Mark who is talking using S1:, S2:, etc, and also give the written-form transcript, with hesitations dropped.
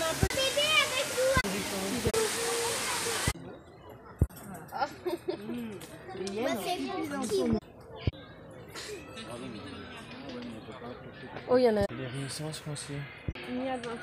S1: Bébé avec nous.
S2: Oh, il y en a.
S3: Les résistances, je pense.
S2: Il y a 20.